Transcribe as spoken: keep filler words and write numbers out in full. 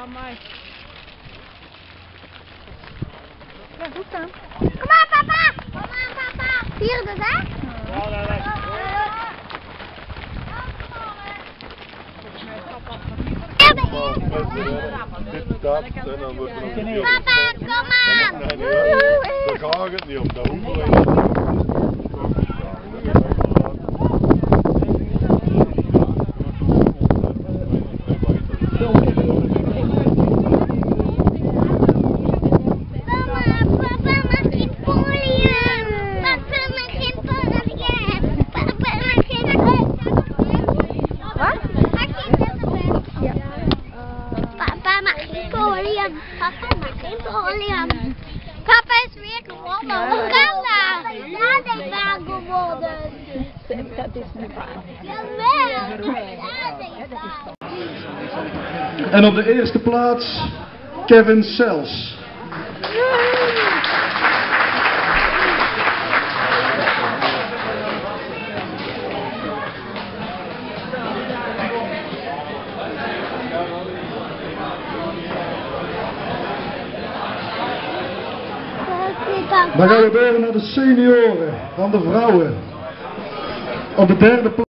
Amai. Ja, goed dan. Kom maar, papa! Kom maar, papa! Vierde, hè? Ja, nee, nee. Dit, dat, en dan wordt het nog niet. Papa, kom maar! Nee, nee, daar gaat het niet om. Dat hoeven we niet. Papa mag geen podium. Papa is weer gewonnen. Hoe kan dat? Ja, dat is waar gewonnen. Dat is niet waar. Jawel. Ja, dat is waar. En op de eerste plaats Kevin Sels. Dan gaan we door naar de senioren van de vrouwen. Op de derde plaats.